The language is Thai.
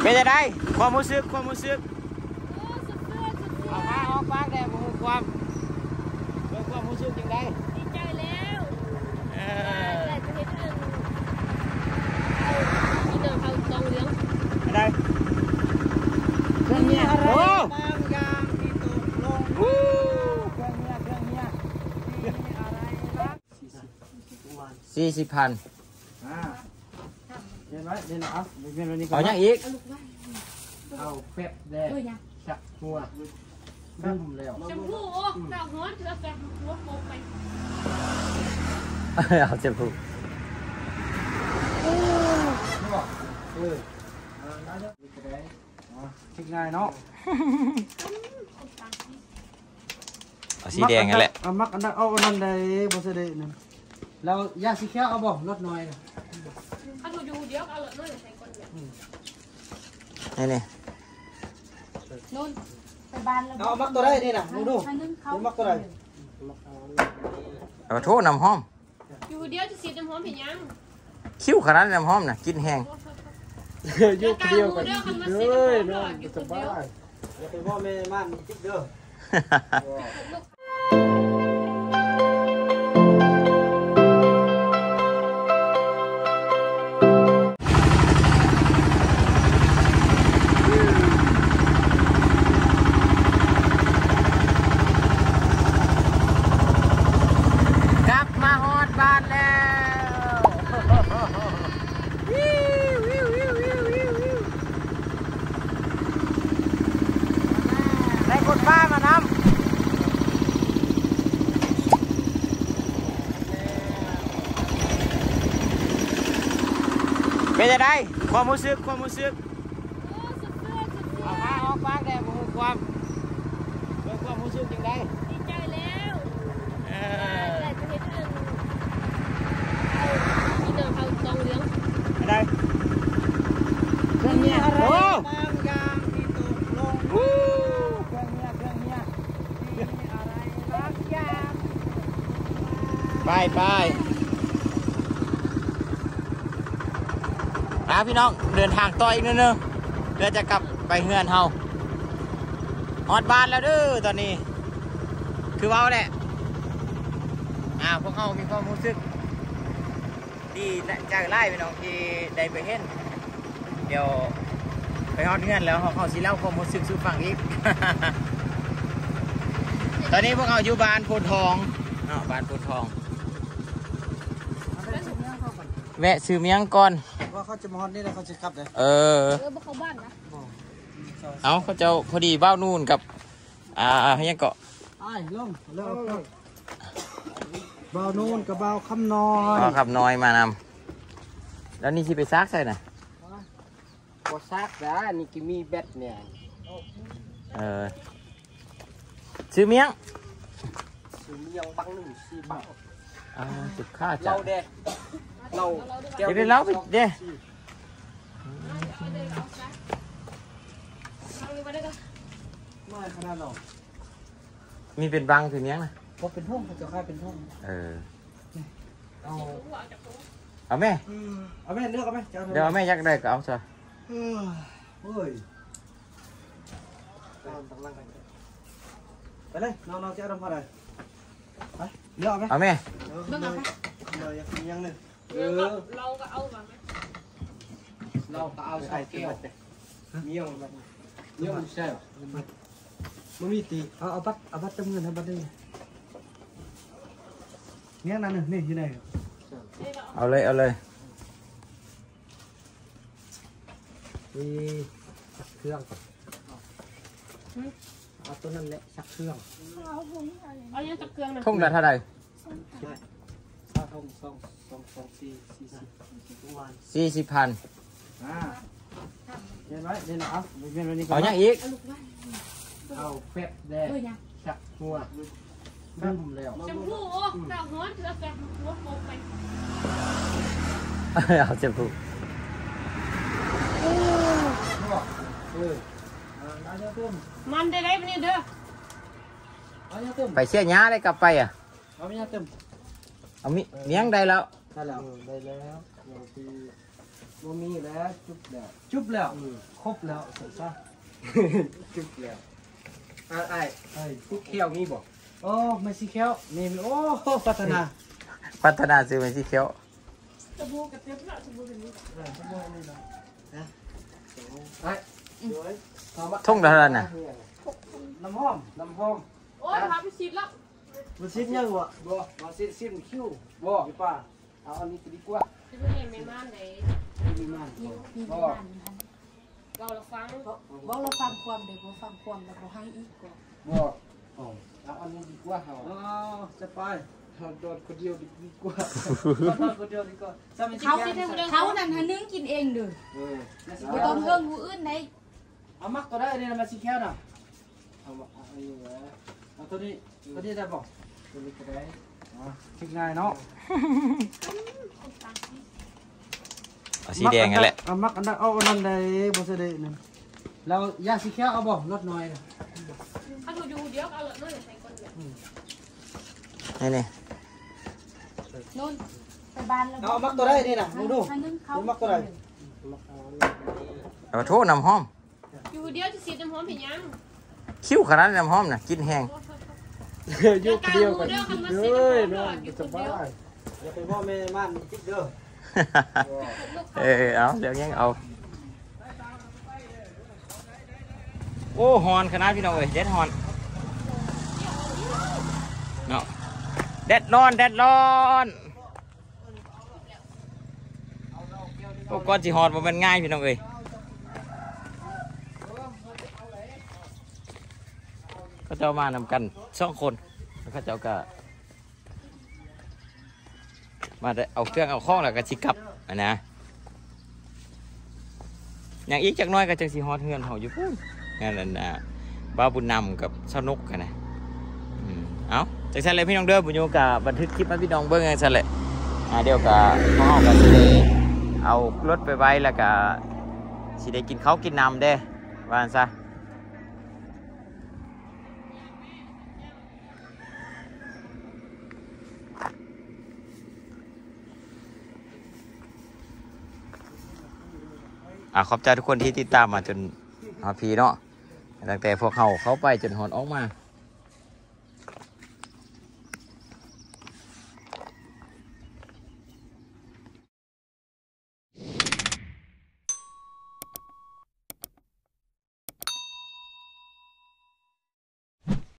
เป็นจะได้ความรู้สึกเอาผ้าออกปากแดงความรู้สึกยังไงดีใจแล้วแต่จะเห็นที่เดินเขาตรงเลี้ยงได้เครื่องเนี้ยโอ้บางอย่างที่ตกลงเครื่องเนี้ยอะไรนะ40,000เห็นไหมเห็นเอาเป็นวันนี้ก่อนยังอีกเอาเป๊ปแดงชักหัวบึ้มแล้วจมูกดาวหัวเถื่อแกหัวโปกไปเอาจมูกคิดง่ายเนาะสีแดงกันแหละมักอันนั้นเอาอันนั้นได้บ่เสด็จนั่นแล้วยาสีเขียวเอาบ่ลดหน่อยนะเอาอยู่เดียวเอาเลยน้อยใส่คนเนี่ยนี่นู่นไปบ้านแล้วเอามักตัวได้นี่นะดูมักตัวได้เอาโทษน้ำหอมอยู่เดียวจะสีน้ำหอมเห็นยังคิ้วขนาดน้ำหอมนะกินแห้งยุบเดียวกันเลยน้องสบายอย่าไปว่าแม่ม่านจิ๊กเด้อเป็นจะได้ความรู้สึกเอาผ้าออกปากแดงความรู้สึกยังไงดีใจแล้วแต่จะเห็นที่เดินเขาตรงเลี้ยงได้เครื่องเนี้ยโอ้บางอย่างที่ตกลงเครื่องเนี้ยอะไรบางอย่างไปพี่น้องเดินทางต่ออีกนิดนึงเดี๋ยวจะกลับไปเฮือนเฮาฮอดบ้านแล้วเด้อตอนนี้คือว่าแหละพวกเฮามีความรู้สึกดีจากไล่พี่น้องที่ได้ไปเห็นเดี๋ยวไปฮอดเฮือนแล้วเขาสิเล่าความรู้สึกสู่ฟังอีก ตอนนี้พวกเราอยู่บ้านโพธิ์ทองบ้านโพธิ์ทองแวะซื้อเมียงก่อนว่าเขาจะมาฮอดนี่แล้วเขาจะกลับเลยเข้าบ้านนะเขาจะพอดีบ้าวนู่นกับยังเกาะลงบ้าวนู่นกับบ้าวคำน้อยมานำแล้วนี่ที่ไปซักใส่น่ะก็ซักนะนี่กิมีแบตเนี่ยซื้อเมียงบังหนึ่ง4 บาทจุดค่าจัดเราเด้เราเดี๋ยวเราไปเด้ไม่ขนาดหรอกมีเป็นบังถือเมียงนะก็เป็นห้องเขาจะค่ายเป็นห้องเอาแม่เลือกเอาไหมเดี๋ยวแม่ยักได้ก็เอาซะไปเลยน้องจะเอาพอเลยไปเลือกเอาไหมเอาแม่เลยยังหนึ่งเราก็เอาแบบเราก็เอาใส่แก้วเมี่ยงแบบเมี่ยงใช่มันมีตีเอาบัตรจำเงินให้บัตรได้เมี่ยงนั่นหนึ่งนี่ที่ไหนเอาเลยชักเครื่องก่อนเอาตัวนั้นแหละชักเครื่องเอายังชักเครื่องนะทุ่งละเท่าไหร่40,000 เห็นไหมเห็นเอาเป็นวันนี้เอาอย่างอีกเอาเป๊ปแดงชักหัวบึ้มแล้วจมูกดาวหัวเถื่อแกหัวโปกไปเอาจมูกมันได้ไปนี่เด้อไปเชี่ยย้าได้กลับไปเอาไม่ยากเต็มเอาเมียงได้แล้วได้แล้วบ่มีแล้วจุบแล้วครบแล้วเสร็จซะจุบแล้วไอ้ทุกเขี้ยวมีบ่โอ้ไม่สิเขี้ยวนี่โอ้พัฒนาซื้อเป็นสีเขียวตะบูกับเตี้ยพระตะบูกันนี้ทุ่งเท่านั้นน่ะน้ำหอมโอ้ยพาไปฉีดแล้วมันซิดยังวะบ่มาซิดคิ้วบ่พี่ป้าเอาอันนี้ดีกว่าที่ไม่เห็นไม่ม่านไหนมีมันบ่เราฟังบอกเราฟังความเดี๋ยวเราฟังความแล้วเราให้อีกก่อนบ่เอาอันนี้ดีกว่าเอาจะไปเอาโดนคนเดียวดีกว่าคนเดียวดีกว่าเขานั่นหานึ่งกินเองเด้อบ่ต้องเฮิงผู้อื่นได้เอามักตัวได้อันนี้มาสิแค่น่ะเอาอันนี้เอาตัวนี้ได้บ่ตัวนี้ก็ได้คิดง่ายเนาะเอาสีแดงนั่นแหละเอามักอันนั้นเอาอันนั้นได้บ่สิได้นั่นแล้วยาสีแค่เอาบ่ลดหน่อยถ้าดูดูเดี๋ยวเอาเลยน้อยใส่ก้นเดียวนี่โน่นไปบ้านแล้วเอามักตัวได้นี่น่ะดูหานึ่งเขามักตัวได้เอาโทษน้ำหอมอยู่เดียวจะฉีดน้ำหอมเห็นยังคิ้วขนาดน้ำหอมน่ะกินแห้งอยู่เดียวกันเดี๋ยวกันมาเด้ฉีดอน้ำหอมนอนสบายอย่าไปพ่อแม่บ้านคิดเด้อเอาเดี๋ยวยังเอาโอ้ฮอนขนาดพี่น้องเอ้ยเด็ดฮอนเนาะเด็ดร้อนโอ้ก้อนจีฮอนมันง่ายพี่น้องเอ้ยเขาเจ้ามานำกัน2 คนแล้วเขาเจ้าก็มาเอาเครื่องเอาข้องแล้วก็ชิกลับนะอย่างอีกจักน้อยก็จังสีฮอดเฮือนเขาอยู่พุ่นนั่นน่ะบ้าบุญนำกับเช้านกกันนะเอาจากนั้นเลยพี่น้องเด้อบุญโยกะบันทึกคลิปมาพี่น้องเบิ้งกันซะเลยเดี๋ยวกะพ่อกันสิได้เอารถไปไว้แล้วก็สิได้กินข้าวกินน้ำเด้ว่าซะขอบใจทุกคนที่ติดตามมาจนพีเนาะตั้งแต่พวกเขาไปจนหอนออกมา